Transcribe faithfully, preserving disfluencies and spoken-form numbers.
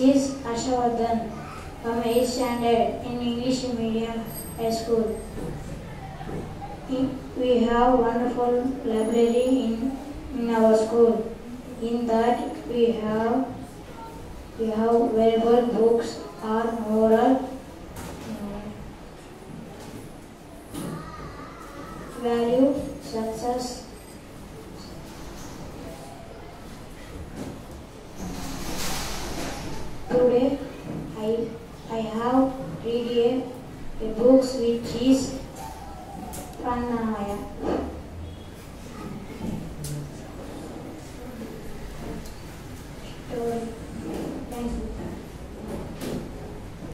is Harshavardhan from eighth standard in English medium high school. We have wonderful library in, in our school. In that we have we have valuable books or moral value success. Today I I have read a, a books which is Pranaya.